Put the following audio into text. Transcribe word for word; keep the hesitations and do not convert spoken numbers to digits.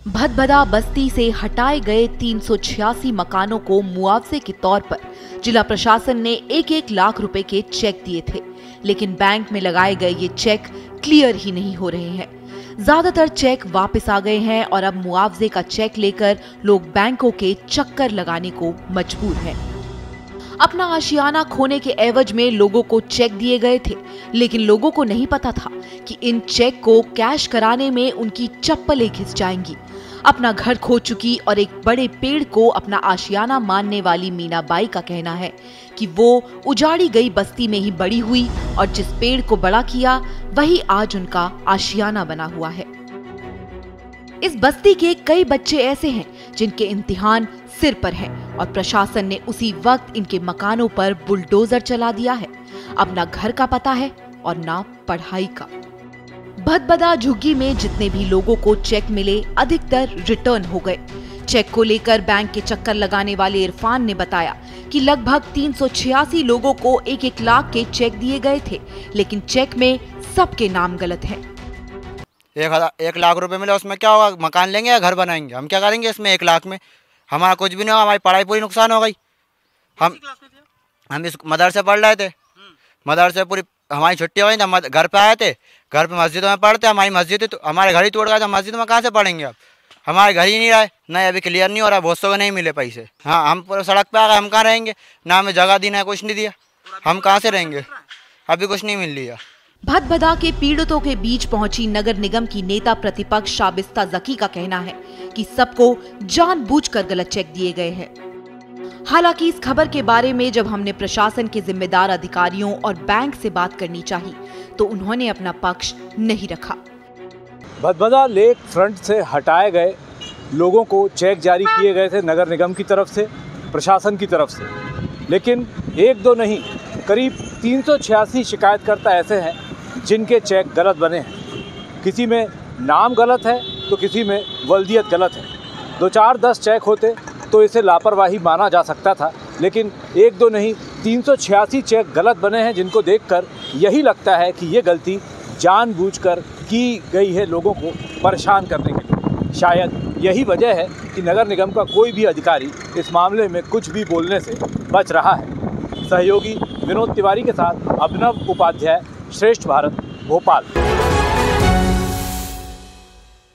भदभदा बस्ती से हटाए गए तीन सौ छियासी मकानों को मुआवजे के तौर पर जिला प्रशासन ने एक एक लाख रुपए के चेक दिए थे, लेकिन बैंक में लगाए गए ये चेक क्लियर ही नहीं हो रहे हैं। ज्यादातर चेक वापस आ गए हैं और अब मुआवजे का चेक लेकर लोग बैंकों के चक्कर लगाने को मजबूर हैं। अपना आशियाना खोने के एवज में लोगों को चेक दिए गए थे, लेकिन लोगों को नहीं पता था कि इन चेक को कैश कराने में उनकी चप्पलें घिस जाएंगी। अपना घर खो चुकी और एक बड़े पेड़ को अपना आशियाना मानने वाली मीना बाई का कहना है कि वो उजाड़ी गई बस्ती में ही बड़ी हुई और जिस पेड़ को बड़ा किया वही आज उनका आशियाना बना हुआ है। इस बस्ती के कई बच्चे ऐसे हैं जिनके इम्तिहान सिर पर है और प्रशासन ने उसी वक्त इनके मकानों पर बुलडोजर चला दिया है। अब ना घर का पता है और ना पढ़ाई का। भदभदा झुग्गी में जितने भी लोगों को चेक मिले अधिकतर रिटर्न हो गए। चेक को लेकर बैंक के चक्कर लगाने वाले इरफान ने बताया कि लगभग तीन सौ छियासी लोगों को एक एक लाख के चेक दिए गए थे, लेकिन चेक में सबके नाम गलत हैं। एक, एक लाख रुपए मिले, उसमें क्या होगा? मकान लेंगे या घर बनाएंगे? हम क्या करेंगे इसमें? एक लाख में हमारा कुछ भी नहीं होगा, हमारी पढ़ाई पूरी नुकसान हो गई। हम हम इस मदरसे पढ़ रहे थे, मदरसे पूरी हमारी छुट्टी हो गई तो हम घर पे आए थे। घर पे मस्जिदों में पढ़ते, हमारी मस्जिद तो हमारे घर ही टूट गया था, मस्जिद में कहाँ से पढ़ेंगे? अब हमारे घर ही नहीं रहे, नहीं अभी क्लियर नहीं हो रहा, बहुत सौ को नहीं मिले पैसे। हाँ, हम पूरे सड़क पे आ गए, हम कहाँ रहेंगे? ना हमें जगह दी, ना कुछ नहीं दिया, हम कहाँ से रहेंगे? अभी कुछ नहीं मिल रहा। भदभदा के पीड़ितों के बीच पहुंची नगर निगम की नेता प्रतिपक्ष शाबिस्ता जकी का कहना है कि सबको जानबूझकर गलत चेक दिए गए हैं। हालांकि इस खबर के बारे में जब हमने प्रशासन के जिम्मेदार अधिकारियों और बैंक से बात करनी चाहिए तो उन्होंने अपना पक्ष नहीं रखा। भदभदा लेक फ्रंट से हटाए गए लोगों को चेक जारी किए गए थे नगर निगम की तरफ से, प्रशासन की तरफ से, लेकिन एक दो नहीं, करीब तीन सौ छियासी शिकायतकर्ता ऐसे हैं जिनके चेक गलत बने हैं। किसी में नाम गलत है तो किसी में वल्दियत गलत है। दो चार दस चेक होते तो इसे लापरवाही माना जा सकता था, लेकिन एक दो नहीं, तीन सौ छियासी चेक गलत बने हैं, जिनको देखकर यही लगता है कि ये गलती जानबूझकर की गई है लोगों को परेशान करने के लिए। शायद यही वजह है कि नगर निगम का कोई भी अधिकारी इस मामले में कुछ भी बोलने से बच रहा है। सहयोगी विनोद तिवारी के साथ अभिनव उपाध्याय, श्रेष्ठ भारत, भोपाल।